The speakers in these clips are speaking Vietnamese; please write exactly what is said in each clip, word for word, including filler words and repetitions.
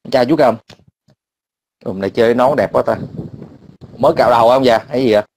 Chào chú Cầm. Hôm nay chơi nón đẹp quá ta. Mới cạo đầu không dạ? Hay gì vậy?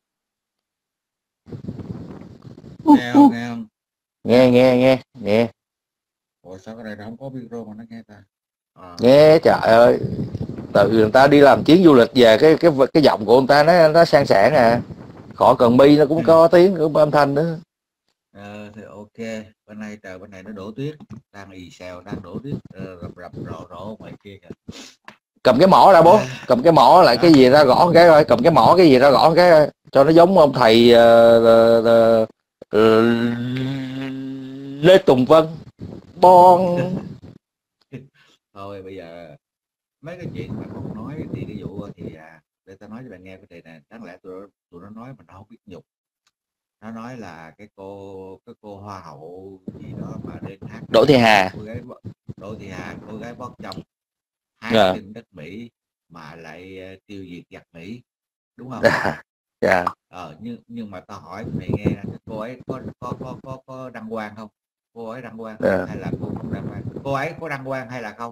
Nghe không? Nghe không? Nghe nghe nghe nghe. Ủa sao cái này nó không có micro mà nó nghe ta? À. Nghe trời ơi. Từ người ta đi làm chuyến du lịch về cái cái cái giọng của người ta nó nó sang sảng à. Khỏi cần mi nó cũng có tiếng của âm thanh nữa. Ờ thì ok. Bên này trời bên này nó đổ tuyết, đang ì xèo đang đổ tuyết rập rập rộ rộ ngoài kia kìa. Cầm cái mỏ ra bố, cầm cái mỏ lại cái gì ra gõ cái coi, cầm cái mỏ cái gì ra gõ cái cho nó giống ông thầy uh, uh, uh, Lê Tùng Vân. Bon. Thôi bây giờ mấy cái chuyện mà con nói thì cái vụ thì à, để ta nói cho bạn nghe cái này nè, đáng lẽ tụi, tụi nó nói mình không biết nhục. Nó nói là cái cô cái cô hoa hậu gì đó mà lên hát Đỗ Thị Hà. cô gái Đỗ Thị Hà, cô gái bót chồng hát Yeah. trên đất Mỹ mà lại uh, tiêu diệt giặc Mỹ, đúng không? Dạ. Yeah. Ờ, nhưng nhưng mà tao hỏi mày nghe nè, cô ấy có có có có có đăng quang không? Cô ấy đăng quang Yeah. hay là cô không đăng quang? Cô ấy có đăng quang hay là không?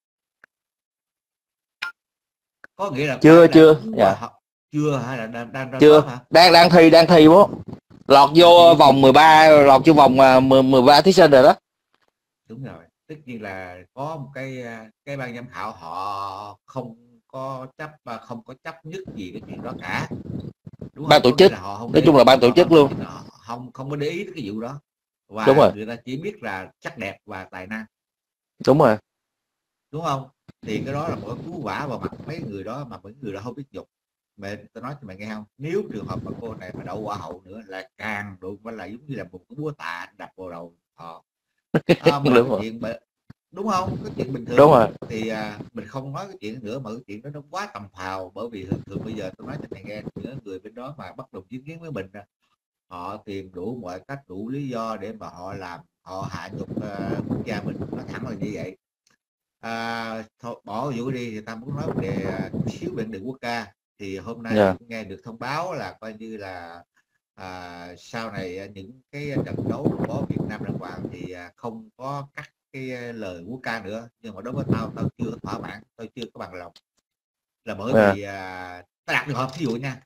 Có nghĩa là chưa chưa dạ. Chưa hay là đang đang chưa hả? đang đang thi đang thi bố, lọt vô vòng mười ba, lọt vô vòng mười ba thí sinh rồi đó. Đúng rồi, tất nhiên là có một cái cái ban giám khảo họ không có chấp và không có chấp nhất gì cái chuyện đó cả, đúng không? Ban tổ chức, họ không nói chung là ban tổ chức luôn, không không có để ý cái vụ đó, và đúng rồi, người ta chỉ biết là sắc đẹp và tài năng, đúng rồi, đúng không? Thì cái đó là một cái cú vả vào mặt mấy người đó mà mấy người đó không biết dục. Mẹ tôi nói cho mày nghe không, nếu trường hợp mà cô này mà đậu hoa hậu nữa là càng đụng phải là giống như là một cái búa tạ đập vào đầu họ. À, mà đúng cái rồi. chuyện mà, đúng không, cái chuyện bình thường, đúng rồi. Thì à, mình không nói cái chuyện nữa, mà cái chuyện đó nó quá tầm phào, bởi vì thường thường bây giờ tôi nói cho mày nghe, những người bên đó mà bắt đầu chứng kiến với mình, họ tìm đủ mọi cách, đủ lý do để mà họ làm, họ hạ nhục uh, quốc gia mình, nó thẳng là như vậy. À, thôi, bỏ vụ đi thì ta muốn nói về chút xíu về định quốc ca. Thì hôm nay yeah. nghe được thông báo là coi như là à, sau này những cái trận đấu có Việt Nam đàng hoàng thì không có cắt cái lời quốc ca nữa, nhưng mà đối với tao tao chưa thỏa mãn, tao chưa có bằng lòng, là bởi yeah. vì à, tao đặt trường hợp ví dụ nha,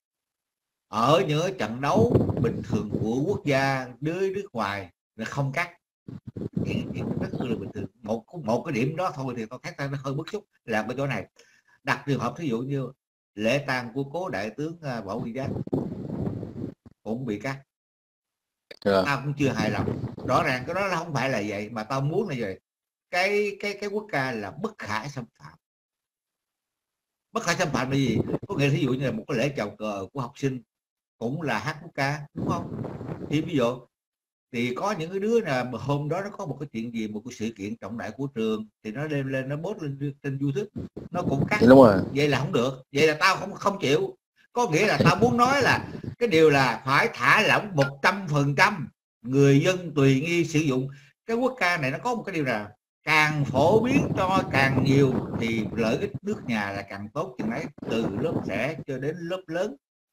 ở những trận đấu bình thường của quốc gia với nước ngoài là không cắt, chuyện rất là bình thường. Một một cái điểm đó thôi thì tôi thấy ta nó hơi bức xúc, là cái chỗ này đặt trường hợp ví dụ như lễ tang của cố đại tướng uh, Võ Nguyên Giáp cũng bị cắt, yeah. Tao cũng chưa hài lòng. Rõ ràng cái đó là không phải là vậy, mà tao muốn là gì, cái cái cái quốc ca là bất khả xâm phạm. Bất khả xâm phạm là gì? Có nghĩa ví dụ như là một cái lễ chào cờ của học sinh cũng là hát quốc ca, đúng không? Thì ví dụ thì có những cái đứa nào mà hôm đó nó có một cái chuyện gì, một cái sự kiện trọng đại của trường thì nó đem lên nó post lên trên YouTube, nó cũng cắt, đúng rồi. Vậy là không được, vậy là tao không không chịu. Có nghĩa là tao muốn nói là cái điều là phải thả lỏng một trăm phần trăm, người dân tùy nghi sử dụng cái quốc ca này. Nó có một cái điều là càng phổ biến cho càng nhiều thì lợi ích nước nhà là càng tốt chừng ấy, từ lớp trẻ cho đến lớp lớn,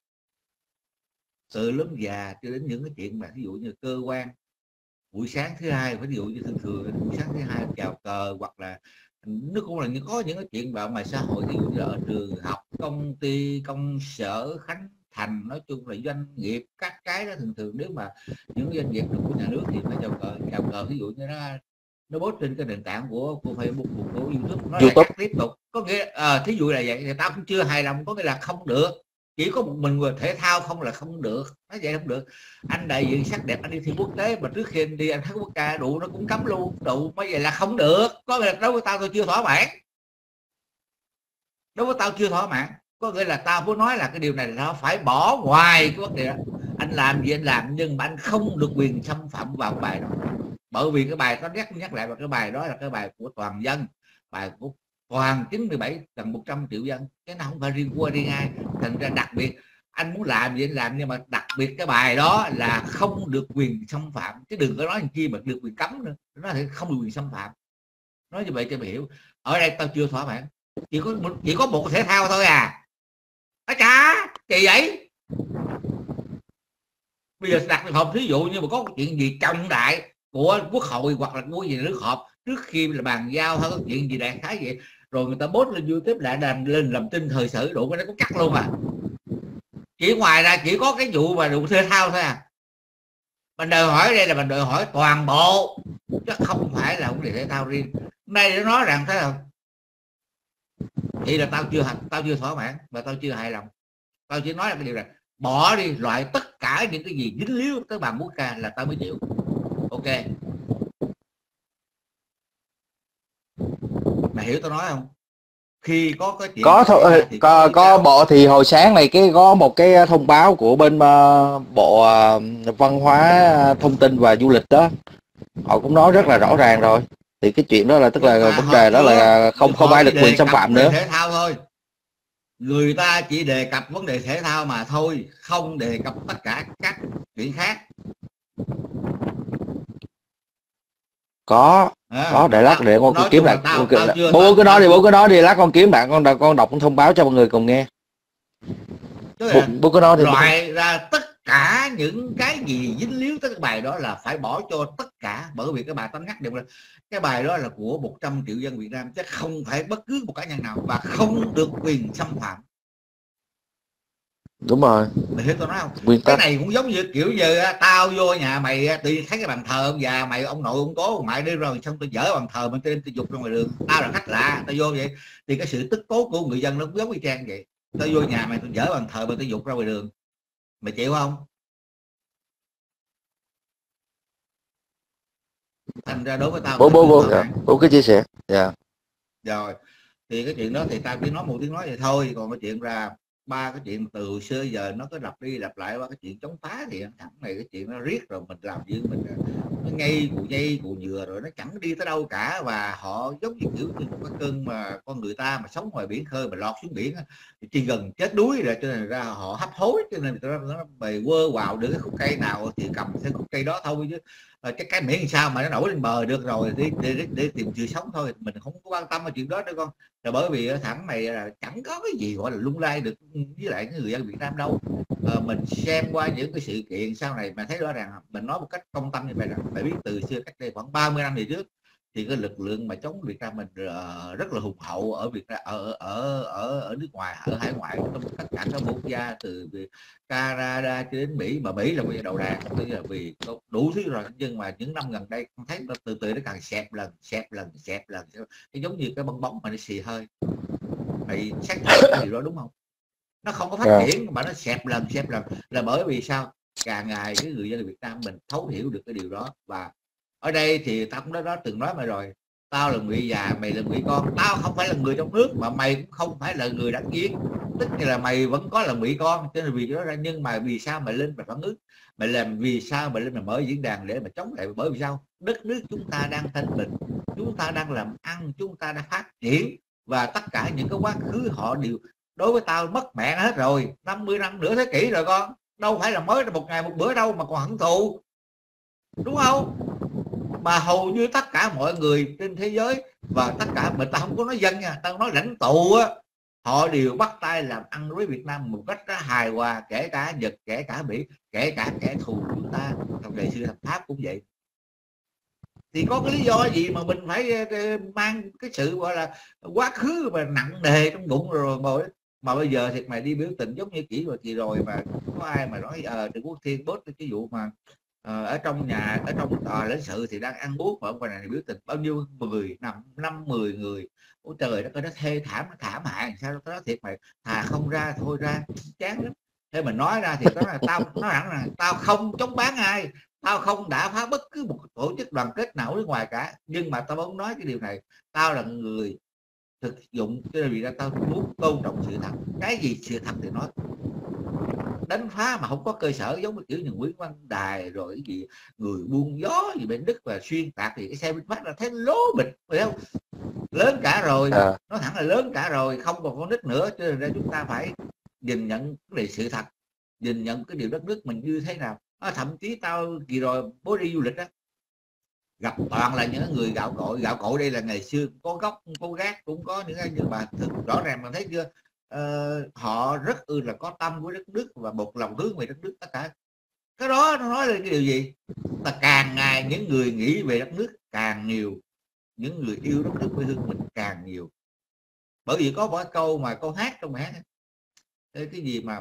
từ lớp già cho đến những cái chuyện mà ví dụ như cơ quan buổi sáng thứ hai, ví dụ như thường thường buổi sáng thứ hai chào cờ, hoặc là nó cũng là có những cái chuyện vào ngoài xã hội, ví dụ như ở trường học, công ty, công sở, khánh thành, nói chung là doanh nghiệp, các cái đó thường thường nếu mà những doanh nghiệp của nhà nước thì phải chào cờ. Chào cờ ví dụ như nó nó post trên cái nền tảng của của Facebook, của YouTube, nó lại cắt tiếp tục. Có nghĩa à, thí dụ là vậy thì tao cũng chưa hài lòng, có nghĩa là không được, chỉ có một mình người thể thao không là không được, nói vậy không được. Anh đại diện sắc đẹp, anh đi thi quốc tế mà trước khi anh đi anh hát quốc ca đủ nó cũng cấm luôn, đủ mấy vậy là không được. Có nghĩa là đối với tao tôi chưa thỏa mãn, đối với tao chưa thỏa mãn. Có nghĩa là tao muốn nói là cái điều này nó phải bỏ ngoài cái vấn đề đó. Anh làm gì anh làm, nhưng mà anh không được quyền xâm phạm vào cái bài đó, bởi vì cái bài nó nhắc nhắc lại, và cái bài đó là cái bài của toàn dân, bài của toàn chín mươi bảy gần một trăm triệu dân, cái nào không phải riêng của riêng ai. Thành ra đặc biệt anh muốn làm gì anh làm, nhưng mà đặc biệt cái bài đó là không được quyền xâm phạm, chứ đừng có nói chi mà được quyền cấm nữa, nó thì không được quyền xâm phạm. Nói như vậy cho mày hiểu. Ở đây tao chưa thỏa mãn, chỉ có chỉ có một thể thao thôi à. Á chà, kỳ vậy. Bây giờ đặt trường hợp ví dụ như mà có chuyện gì trọng đại của quốc hội hoặc là của gì nước họp trước khi là bàn giao hay có chuyện gì đại khái vậy, rồi người ta post lên YouTube lại làm lên làm tin thời sự đủ cái nó có cắt luôn à. Chỉ ngoài ra chỉ có cái vụ mà vụ thể thao thôi à. Mình đòi hỏi đây là mình đòi hỏi toàn bộ chứ không phải là vấn đề thể thao riêng. Nay nó nói rằng thế nào vậy là tao chưa tao chưa thỏa mãn và tao chưa hài lòng. Tao chỉ nói là cái điều này, bỏ đi, loại tất cả những cái gì dính líu tới bàn quốc ca là tao mới chịu. Ok, mày hiểu tao nói không? Khi có cái chuyện có thôi thì có, có, có bộ thì hồi sáng này cái có một cái thông báo của bên uh, bộ uh, văn hóa, thông tin và du lịch đó, họ cũng nói rất là rõ ràng rồi. Thì cái chuyện đó là tức là vấn đề đó là không không ai được quyền xâm phạm nữa. Thể thao thôi, người ta chỉ đề cập vấn đề thể thao mà thôi, không đề cập tất cả các chuyện khác. Có à, có để lát để con kiếm lại. Tao, tao chưa, bố cứ nói đi, bố cứ nói đi, lát con kiếm lại, con con đọc thông báo cho mọi người cùng nghe. Bố, bố cứ nói thì loại ra tất cả những cái gì dính líu tới cái bài đó là phải bỏ cho tất cả, bởi vì cái bài tao nhắc được là cái bài đó là của một trăm triệu dân Việt Nam chứ không phải bất cứ một cá nhân nào, và không được quyền xâm phạm. Đúng rồi, mày hiểu tao nói không? Nguyên cái tắc. này cũng giống như kiểu như tao vô nhà mày tự thấy cái bàn thờ ông già mày, ông nội ông cố mày đi rồi xong tôi dỡ bàn thờ mình tôi đem tôi dục ra ngoài đường, tao là khách lạ tao vô vậy thì cái sự tức cố của người dân nó cũng giống y chang vậy. Tao vô nhà mày tôi dỡ bàn thờ mình tôi dục ra ngoài đường, mày chịu không? Thành ra đối với tao bố bố bố, dạ. bố cứ chia sẻ. Dạ. Rồi thì cái chuyện đó thì tao chỉ nói một tiếng nói vậy thôi, còn cái chuyện ra ba cái chuyện từ xưa giờ nó cứ lặp đi lặp lại, qua cái chuyện chống phá thì thẳng này cái chuyện nó riết rồi mình làm gì mình nó ngay cụ dây cụ dừa rồi nó chẳng đi tới đâu cả. Và họ giống như kiểu như một cái cơn mà con người ta mà sống ngoài biển khơi mà lọt xuống biển thì chỉ gần chết đuối rồi, cho nên ra họ hấp hối, cho nên nó, nó bày quơ vào được cái khúc cây nào thì cầm cái khúc cây đó thôi, chứ cái cái miễn sao mà nó nổi lên bờ được rồi để, để, để, để tìm sự sống thôi, mình không có quan tâm vào chuyện đó nữa con. Là bởi vì thẳng này là chẳng có cái gì gọi là lung lay được với lại người dân Việt Nam đâu. À, mình xem qua những cái sự kiện sau này mà thấy rõ ràng, mình nói một cách công tâm như vậy rằng phải biết từ xưa cách đây khoảng ba mươi năm về trước thì cái lực lượng mà chống Việt Nam mình uh, rất là hùng hậu ở Việt Nam, ở ở ở ở nước ngoài, ở hải ngoại, trong tất cả các quốc gia từ Canada cho đến Mỹ, mà Mỹ là bây giờ đầu đàn bây giờ vì đủ thứ rồi, nhưng mà những năm gần đây con thấy nó từ từ nó càng xẹp lần xẹp lần xẹp lần, cái giống như cái bong bóng mà nó xì hơi. Mày xác nhận cái điều đó đúng không? Nó không có phát yeah. triển mà nó xẹp lần xẹp lần, là bởi vì sao? Càng ngày cái người dân Việt Nam mình thấu hiểu được cái điều đó. Và ở đây thì tao cũng đã đó từng nói mày rồi, tao là người già, mày là người con, tao không phải là người trong nước mà mày cũng không phải là người đảng viên, tức là mày vẫn có là người con, cho nên vì đó ra. Nhưng mà vì sao mày lên mà phản ứng, mày làm vì sao mày lên mà mở diễn đàn để mà chống lại? Bởi vì sao? Đất nước chúng ta đang thanh bình, chúng ta đang làm ăn, chúng ta đã phát triển, và tất cả những cái quá khứ họ đều đối với tao mất mẹ hết rồi, năm mươi năm nửa thế kỷ rồi con, đâu phải là mới một ngày một bữa đâu mà còn hận thù, đúng không? Mà hầu như tất cả mọi người trên thế giới và tất cả mình, ta không có nói dân nha, tao nói lãnh tụ á, họ đều bắt tay làm ăn với Việt Nam một cách hài hòa, kể cả Nhật, kể cả Mỹ, kể cả kẻ thù chúng ta trong ngày xưa thập Pháp cũng vậy. Thì có cái lý do gì mà mình phải mang cái sự gọi là quá khứ mà nặng nề trong bụng rồi mà, mà bây giờ thì mày đi biểu tình giống như kỷ rồi kỳ rồi mà có ai mà nói ờ Trần Quốc Thiên bớt cái vụ mà ờ, ở trong nhà, ở trong tòa lãnh sự thì đang ăn uống mà ông ngoài này biểu tình bao nhiêu người, năm năm mười người. Ôi trời đất ơi, nó thê thảm, nó thảm hại sao đó, nói thiệt mày, thà không ra thôi ra, chán lắm. Thế mình nói ra thì đó là tao nói hẳn là tao không chống bán ai, tao không đã phá bất cứ một tổ chức đoàn kết nào ở nước ngoài cả, nhưng mà tao muốn nói cái điều này, tao là người thực dụng, cho nên vì ra tao muốn tôn trọng sự thật, cái gì sự thật thì nói. Đánh phá mà không có cơ sở giống như kiểu như Nguyễn Văn Đài rồi cái gì người buôn gió gì bên Đức và xuyên tạc thì cái xe bên Pháp là thấy lố bịch, phải không? Lớn cả rồi, à. Nó thẳng là lớn cả rồi, không còn con nít nữa, cho nên ra chúng ta phải nhìn nhận cái sự thật, nhìn nhận cái điều đất nước mình như thế nào. À, thậm chí tao kỳ rồi bố đi du lịch á, gặp toàn là những người gạo cội. Gạo cội đây là ngày xưa có gốc có gác, cũng có những cái như bà thực rõ ràng mà thấy chưa, uh, họ rất ư là có tâm với đất nước và một lòng hướng về đất nước. Tất cả cái đó nó nói lên cái điều gì? Là càng ngày những người nghĩ về đất nước càng nhiều, những người yêu đất nước quê hương mình càng nhiều. Bởi vì có một câu mà câu hát trong hát cái gì mà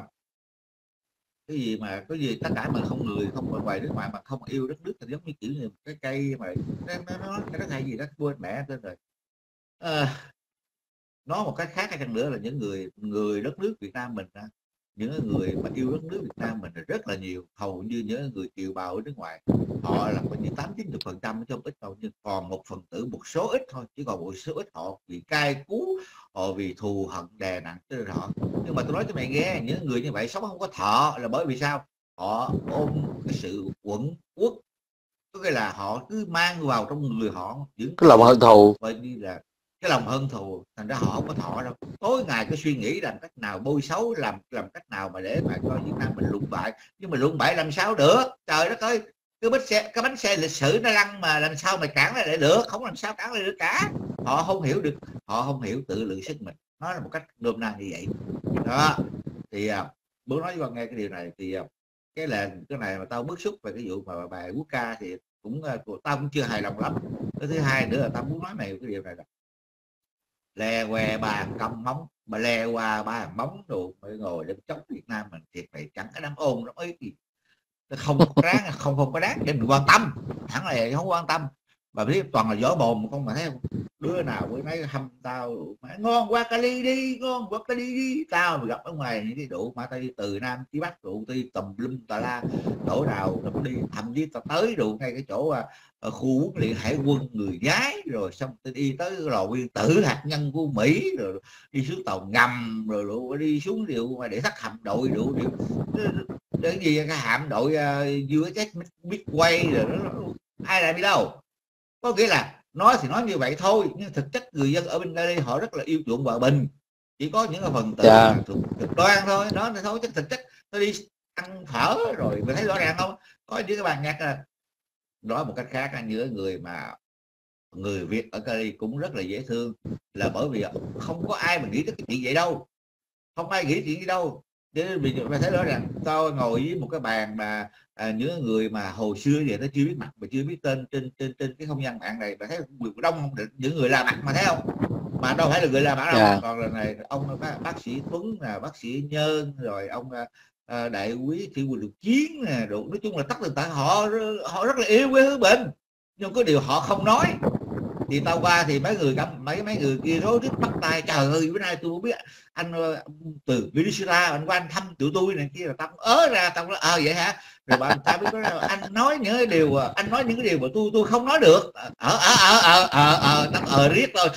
cái gì mà cái gì tất cả mà không người không ở ngoài nước ngoài mà không yêu đất nước thì giống như kiểu như cái cây mà nó nó cái đó hay gì đó quên mẹ tên rồi. À, nói một cách khác hay chăng nữa là những người người đất nước Việt Nam mình, những người mà yêu đất nước Việt Nam mình là rất là nhiều, hầu như những người kiều bào ở nước ngoài họ là coi như tám chín mươi phần trăm trong ít đâu, nhưng còn một phần tử một số ít thôi, chỉ còn một số ít họ vì cay cú, họ vì thù hận đè nặng trên họ. Nhưng mà tôi nói cho mày nghe, những người như vậy sống không có thọ là bởi vì sao? Họ ôm cái sự quẫn quốc, có nghĩa là họ cứ mang vào trong người họ những cái lòng hận thù, bởi vì là cái lòng hận thù, thành ra họ không có thọ đâu. Tối ngày cứ suy nghĩ làm cách nào bôi xấu, làm làm cách nào mà để mà cho Việt Nam mình lụng bại. Nhưng mà lụng bại làm sao được, trời đất ơi, cái bánh xe cái bánh xe lịch sử nó lăn mà làm sao mà cản lại được, không làm sao cản lại được cả. Họ không hiểu được, họ không hiểu tự lượng sức mình, nói là một cách nôm na như vậy đó. Thì bố nói cho nghe cái điều này thì cái là cái này mà tao bức xúc về cái vụ mà bài quốc ca thì cũng tao cũng chưa hài lòng lắm. Cái thứ hai nữa là tao muốn nói mày cái điều này là lè què bà cầm móng mà lè qua ba móng đồ mới ngồi để chống Việt Nam mình, thiệt vậy chẳng cái đám ôn nó ấy gì không có đáng không không có đáng để mình quan tâm, thẳng này không quan tâm. Bà biết toàn là gió bồn không mà thấy không, đứa nào với mấy hâm tao mà ngon qua Cali đi, ngon qua Cali đi, tao mà gặp ở ngoài những cái đủ mà tao đi từ Nam chí Bắc đủ đi tùm lum tà la đổ nào nó đi, thậm chí tao tới đủ ngay cái chỗ ở khu huấn luyện hải quân người gái, rồi xong tôi đi tới lò nguyên tử hạt nhân của Mỹ, rồi đi xuống tàu ngầm, rồi, rồi đi xuống điều mà để thắt hạm đội đủ điều cái gì cái hạm đội uh, u ét ét Midway rồi đó, ai làm đi đâu. Có nghĩa là nói thì nói như vậy thôi, nhưng thực chất người dân ở bên đây họ rất là yêu chuộng hòa bình, chỉ có những phần tử yeah. cực đoan thôi đó thì thôi, chứ thực chất nó đi ăn phở rồi mình thấy rõ ràng không. Có những cái bàn nhạc là nói một cách khác là những người mà người Việt ở Cali cũng rất là dễ thương, là bởi vì không có ai mà nghĩ tới cái chuyện vậy đâu, không ai nghĩ chuyện gì đâu. Chứ mình thấy rõ ràng tao ngồi với một cái bàn mà à, những người mà hồi xưa vậy nó chưa biết mặt mà chưa biết tên trên trên trên cái không gian mạng này, mà thấy đông không, những người lạ mặt mà thấy không, mà đâu phải là người lạ mặt đâu. Yeah. Còn lần này ông bác, bác sĩ Tuấn là bác sĩ Nhân, rồi ông à, đại quý Thị Quỳnh Được Chiến nè, nói chung là tất cả tại họ họ rất là yêu quê hương mình, nhưng có điều họ không nói. Thì tao qua thì mấy người mấy mấy người kia rối rít bắt tay, trời ơi bữa nay tôi không biết anh từ Venezuela anh qua anh thăm tụi tôi này kia, là tao ớ ra tao nói ờ vậy hả, rồi bạn tao biết nói anh nói những cái điều anh nói những cái điều mà tôi tôi không nói được, ở ở ở ở ở ở tao ờ riết thôi.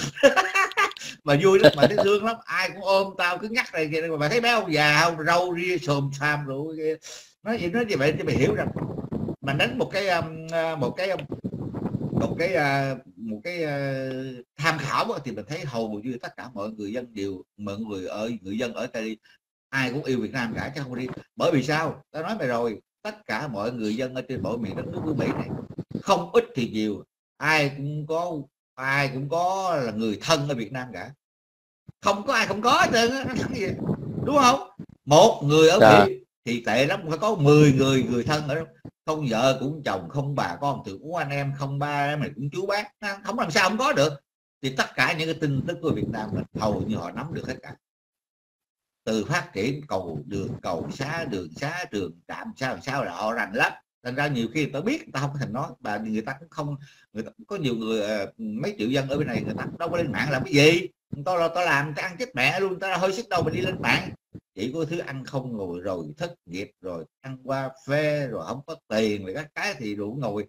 Mà vui lắm, mà thấy thương lắm, ai cũng ôm tao cứ nhắc này kia, mà thấy mấy ông già không râu ria xồm xàm rồi nói gì nói như vậy cho mày hiểu rằng mà đánh một cái một cái một cái một cái tham khảo thì mình thấy hầu như tất cả mọi người dân đều mọi người ở người dân ở Cali ai cũng yêu Việt Nam cả chứ không đi. Bởi vì sao tao nói mày rồi, tất cả mọi người dân ở trên mọi miền đất nước của Mỹ này không ít thì nhiều ai cũng có ai cũng có là người thân ở Việt Nam cả, không có ai không có hết trơn, đúng không? Một người ở Mỹ thì tệ lắm phải có mười người người thân ở đó, không vợ cũng chồng, không bà con thì cũng anh em, không ba mày cũng chú bác, không làm sao không có được. Thì tất cả những cái tin tức của Việt Nam mình hầu như họ nắm được hết cả, từ phát triển cầu đường cầu xá đường xá đường trạm sao làm sao là họ rành lắm. Thành ra nhiều khi người ta biết người ta không có thành nói, và người ta cũng không, người ta có nhiều người mấy triệu dân ở bên này người ta đâu có lên mạng làm cái gì, tôi tôi làm cái ăn chết mẹ luôn, ta hơi sức đâu mà đi lên mạng. Chỉ có thứ ăn không ngồi rồi thất nghiệp rồi ăn qua phê rồi không có tiền rồi các cái thì đủ ngồi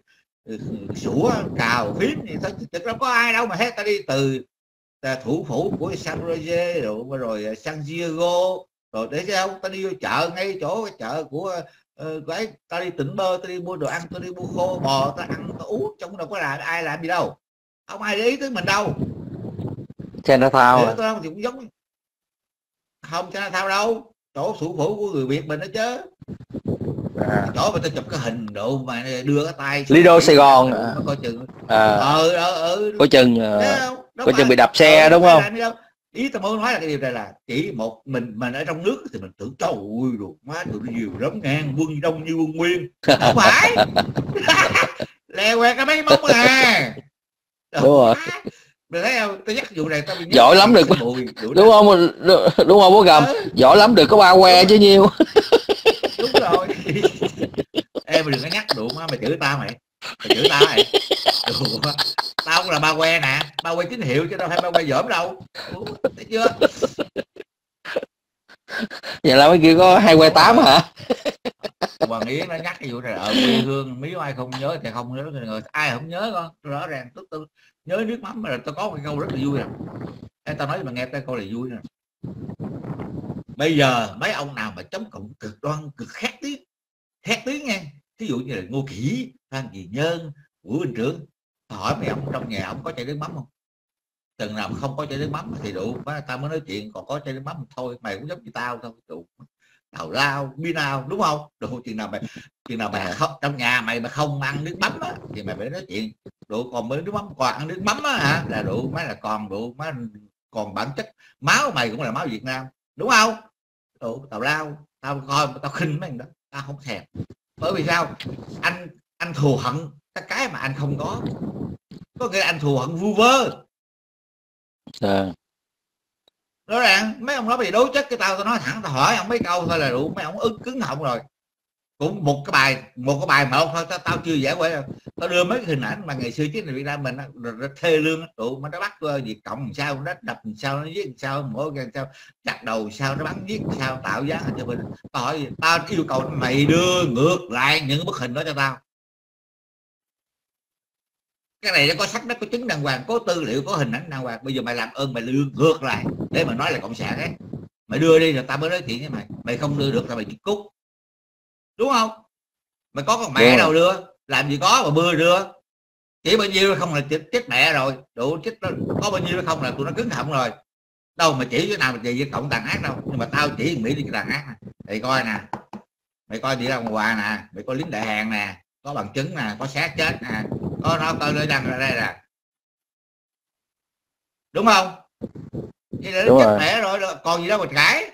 sủa cào phím thì thôi, thực ra có ai đâu mà hết. Ta đi từ thủ phủ của San Jose rồi rồi San Diego rồi để sao ta đi vô chợ, ngay chỗ cái chợ của uh, cái ta đi tỉnh bơ, ta đi mua đồ ăn, ta đi mua khô bò, ta ăn ta uống, trong đâu có là ai làm gì đâu, không ai để ý tới mình đâu. Chinatown à. Thì cũng giống không Chinatown đâu, chỗ thủ phủ của người Việt mình đó chứ. À. Chỗ mà ta chụp cái hình độ mà đưa cái tay Lido Sài Gòn à. Coi chừng à. ờ ờ ờ coi chừng coi chừng bị đập xe đúng không? Ý tao muốn nói là cái điều này là chỉ một mình mình ở trong nước thì mình tưởng trời ơi rồi má tụi nó nhiều lắm ngang, quân đông như quân nguyên, không phải lè quẹt cái mấy móng à. Đúng rồi. Mày thấy không, tôi nhắc vụ này tao bị nhớ Giỏi lắm được Bùi, đúng không, đúng không bố Gầm? ừ. Giỏi lắm được có ba que chứ nhiêu. Đúng rồi. Em mày đừng có nhắc đụng mày chửi tao mày mày chửi tao mày đụng, tao cũng là ba que nè, ba que tín hiệu chứ đâu phải ba que dởm đâu. Ủa, thấy chưa? Vậy là mấy kia có hai que tám hả? Hoàng Yến nó nhắc cái vụ này ở quê hương, mấy ai không nhớ thì không nhớ, người ai không nhớ con rõ ràng. Tôi, tôi nhớ nước mắm là tôi có một câu rất là vui nè, em tao nói cho mà nghe cái câu này vui nè. Bây giờ mấy ông nào mà chống cộng cực đoan cực khét tiếng khét tiếng nghe, ví dụ như là Ngô Kỷ, Phan Kỳ Nhân, Vũ Bình Trưởng, tao hỏi mày ông trong nhà ông có chai nước mắm không? Chừng nào mà không có chai nước mắm thì đủ tao mới nói chuyện, còn có chai nước mắm thôi mày cũng giống như tao thôi, đủ tào lao bi nào đúng không? Đủ chừng nào mày chừng nào mày không trong nhà mày mà không ăn nước mắm á, thì mày phải nói chuyện. Đủ còn mới nước mắm còn ăn nước mắm á hả, là đủ mấy là còn đủ mấy còn bản chất máu mày cũng là máu Việt Nam đúng không? Đủ tào lao, tao coi tao khinh mấy thằng đó, tao không thèm. Bởi vì sao? Anh anh thù hận cái cái mà anh không có, có nghĩa anh thù hận vu vơ. À. Rõ ràng mấy ông đó bị đối chất cái tao tao nói thẳng, tao hỏi ông mấy câu thôi là đủ mấy ông ức cứng họng rồi. Cũng một cái bài một cái bài mà ông thôi tao, tao chưa giải quyết đâu. Tao đưa mấy cái hình ảnh mà ngày xưa chứ Việt Nam mình rất thê lương, tụ mà nó bắt Việt Cộng làm sao, nó đập làm sao, nó giết làm sao, mỗi cái sao chặt đầu sao, nó bắn giết làm sao, tạo giá cho mình. Tao hỏi gì? Tao yêu cầu mày đưa ngược lại những bức hình đó cho tao. Cái này nó có sách, nó có chứng đàng hoàng, có tư liệu, có hình ảnh đàng hoàng. Bây giờ mày làm ơn mày đưa ngược lại để mà nói là cộng sản ấy, mày đưa đi rồi tao mới nói chuyện với mày. Mày không đưa được tao mày cút, đúng không? Mày có con mẹ đâu đưa, làm gì có mà bưa đưa, chỉ bao nhiêu không là chết, chết mẹ rồi, đủ chết đó. Có bao nhiêu không là tụi nó cứng họng rồi, đâu mà chỉ cái nào mà về cộng tàn ác đâu. Nhưng mà tao chỉ Mỹ đi cái tàn ác này. Mày coi nè, mày coi đi ra ngoài nè, mày coi lính đại hàng nè, có bằng chứng nè, có xác chết nè, có nó coi nó đăng ra đây nè, đúng không? Vậy là nó chết mẹ rồi, còn gì đâu mà cãi.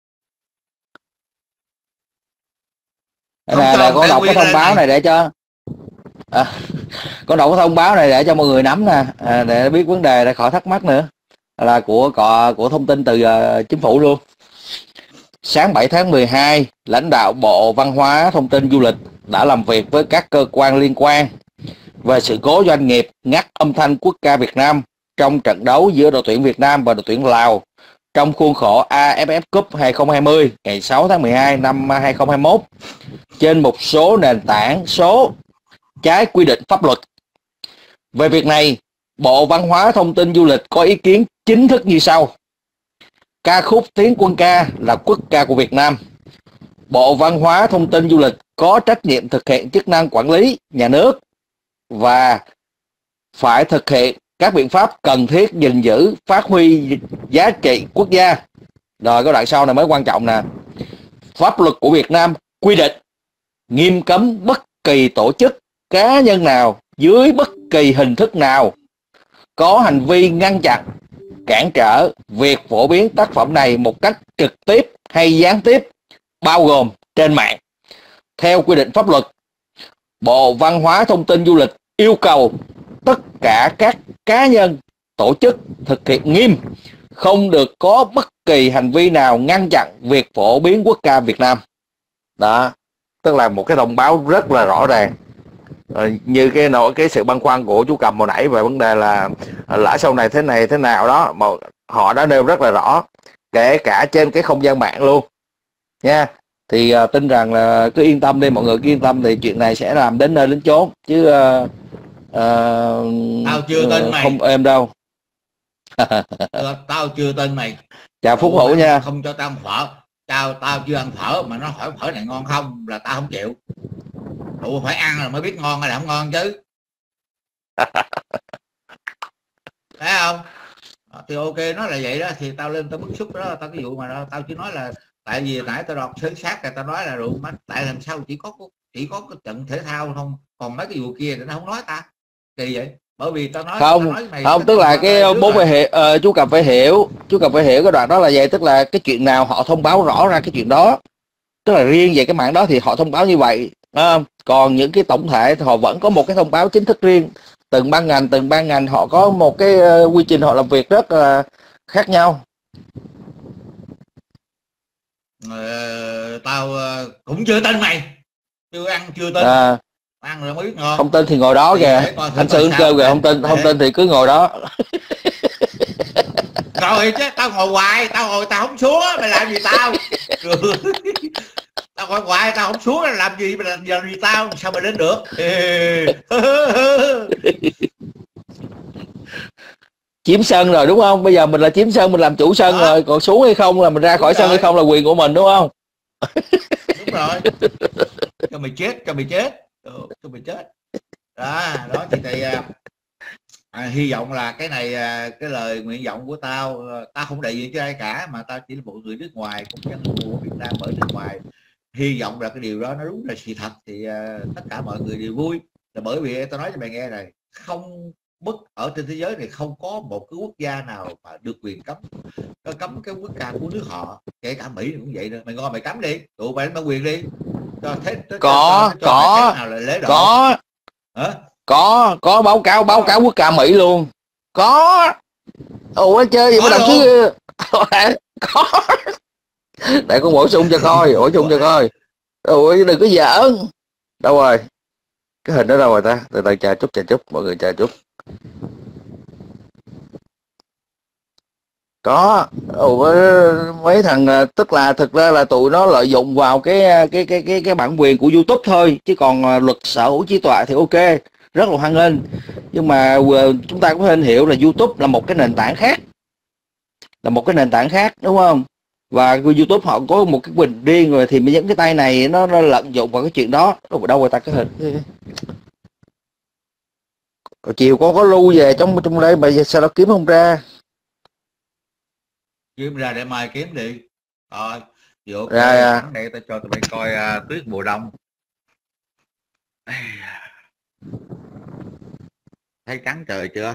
Là, là con đọc cái thông báo này để cho à, con đọc cái thông báo này để cho mọi người nắm nè, à, để biết vấn đề để khỏi thắc mắc nữa, là của của, của thông tin từ uh, chính phủ luôn. Sáng bảy tháng mười hai, lãnh đạo Bộ Văn hóa Thông tin Du lịch đã làm việc với các cơ quan liên quan về sự cố doanh nghiệp ngắt âm thanh quốc ca Việt Nam trong trận đấu giữa đội tuyển Việt Nam và đội tuyển Lào trong khuôn khổ a ép ép Cup hai không hai không ngày sáu tháng mười hai năm hai không hai mốt trên một số nền tảng số trái quy định pháp luật. Về việc này, Bộ Văn hóa Thông tin Du lịch có ý kiến chính thức như sau. Ca khúc Tiến Quân Ca là quốc ca của Việt Nam. Bộ Văn hóa Thông tin Du lịch có trách nhiệm thực hiện chức năng quản lý nhà nước và phải thực hiện các biện pháp cần thiết gìn giữ, phát huy giá trị quốc gia. Rồi cái đoạn sau này mới quan trọng nè. Pháp luật của Việt Nam quy định nghiêm cấm bất kỳ tổ chức, cá nhân nào dưới bất kỳ hình thức nào có hành vi ngăn chặn, cản trở việc phổ biến tác phẩm này một cách trực tiếp hay gián tiếp, bao gồm trên mạng. Theo quy định pháp luật, Bộ Văn hóa Thông tin Du lịch yêu cầu tất cả các cá nhân, tổ chức thực hiện nghiêm, không được có bất kỳ hành vi nào ngăn chặn việc phổ biến quốc ca Việt Nam. Đó, tức là một cái thông báo rất là rõ ràng. Rồi, như cái nỗi cái sự băn khoăn của chú Cầm hồi nãy về vấn đề là lỡ sau này thế này thế nào đó, mà họ đã nêu rất là rõ, kể cả trên cái không gian mạng luôn nha. Thì uh, tin rằng là cứ yên tâm đi, mọi người cứ yên tâm, thì chuyện này sẽ làm đến nơi đến chốn chứ uh, uh, tao chưa tin mày không êm đâu. Tao chưa tin mày. Chào Phúc Hữu nha. Không cho tao ăn phở, tao tao chưa ăn phở mà nó hỏi phở này ngon không là tao không chịu. Ủa phải ăn rồi mới biết ngon hay là không ngon chứ. Thấy không? Thì ok, nó là vậy đó, thì tao lên tao bức xúc đó, tao cái vụ mà đó, tao chỉ nói là tại vì nãy tao đọc sớm sát rồi tao nói là rượu mắt, tại làm sao chỉ có chỉ có cái trận thể thao không, còn mấy cái vụ kia thì nó không nói ta, kỳ vậy. Bởi vì tao nói không tao nói mày, không tức là cái bố phải hiểu, uh, chú Cầm phải hiểu chú Cầm phải hiểu cái đoạn đó là vậy, tức là cái chuyện nào họ thông báo rõ ra cái chuyện đó, tức là riêng về cái mạng đó thì họ thông báo như vậy, à, còn những cái tổng thể thì họ vẫn có một cái thông báo chính thức riêng từng ban ngành từng ban ngành họ có một cái uh, quy trình họ làm việc rất là khác nhau. Ờ, tao uh, cũng chưa tin mày, chưa ăn chưa tin. À, ăn rồi mới biết ngon. không tin thì ngồi đó kìa, anh Sương kêu kìa, không tin không tin thì cứ ngồi đó. Ngồi chứ, tao ngồi hoài, tao ngồi tao không xuống, mày làm gì tao? Tao ngồi hoài tao không xuống, làm gì mày làm, làm gì tao, sao mày đến được? Chiếm sân rồi đúng không? Bây giờ mình là chiếm sân, mình làm chủ sân đó. Rồi còn xuống hay không là mình ra đúng khỏi rồi. Sân hay không là quyền của mình đúng không? Đúng rồi. Cho mày chết, cho mày chết, cho mày chết. Đó, đó thì thầy à, hy vọng là cái này cái lời nguyện vọng của tao, tao không đại diện cho ai cả, mà tao chỉ là một người nước ngoài, cũng dân của Việt Nam ở nước ngoài. Hy vọng là cái điều đó nó đúng là sự thật thì uh, tất cả mọi người đều vui. Là bởi vì tao nói cho mày nghe này, không bất ở trên thế giới này không có một cái quốc gia nào mà được quyền cấm cấm cái quốc ca của nước họ, kể cả Mỹ cũng vậy nữa. Mày ngon mày cấm đi, tụi mày nó quyền đi cho thế cho, có cho, cho có nào là lễ độ. Có hả? có có báo cáo báo có. cáo quốc ca Mỹ luôn có. Ủa chơi gì mà đọc chứ. Có để con bổ sung cho coi, bổ sung cho coi. Ủa đừng có giỡn. Đâu rồi cái hình đó đâu rồi ta? Từ từ chờ chút chờ chút mọi người chờ chút. Có. Ủa, mấy thằng tức là thực ra là tụi nó lợi dụng vào cái cái cái cái cái bản quyền của YouTube thôi, chứ còn luật sở hữu trí tuệ thì ok, rất là hoan nghênh. Nhưng mà chúng ta cũng nên hiểu là YouTube là một cái nền tảng khác, là một cái nền tảng khác đúng không? Và YouTube họ có một cái quyền riêng rồi, thì những cái tay này nó, nó lợi dụng vào cái chuyện đó. Đâu rồi ta cái hình chiều con có lưu về trong trong đây mà sao nó kiếm không ra? Kiếm ra để mai kiếm đi. Rồi thì ok, ra đây tao cho tụi bay coi uh, tuyết mùa đông. Thấy trắng trời chưa?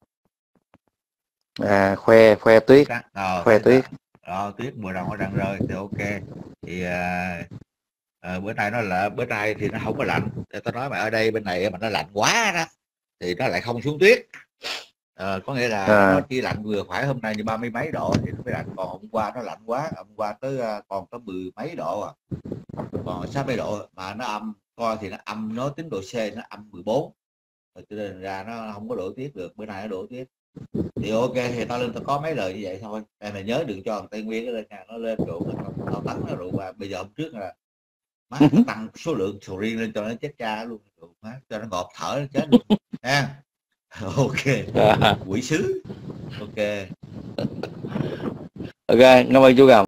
À khoe khoe tuyết. Ờ, khoe tuyết. Đó, tuyết mùa đông nó đang rơi thì ok. Thì uh, uh, bữa nay nó là bữa nay thì nó không có lạnh. Để tao nói mày ở đây bên này mà nó lạnh quá đó thì nó lại không xuống tuyết. Ờ, có nghĩa là à. nó chỉ lạnh vừa phải, hôm nay như ba mươi mấy độ thì nó mới lạnh, còn hôm qua nó lạnh quá, hôm qua tới còn tới mười mấy độ à, còn sáu mươi độ mà nó âm coi thì nó âm, nó tính độ C nó âm mười bốn, cho nên ra nó không có đổ tuyết được. Bữa nay nó đổ tuyết thì ok, thì tao lên tao có mấy lời như vậy thôi. Em mày nhớ đừng cho thằng Tây Nguyên nó lên nhà, nó lên độ tao tấn nó độ. Và bây giờ hôm trước là má nó tăng số lượng sầu riêng lên cho nó chết cha luôn, má cho nó ngọt thở nó chết luôn nha. Ok quỷ sứ. Ok ok, cảm ơn chú Gầm.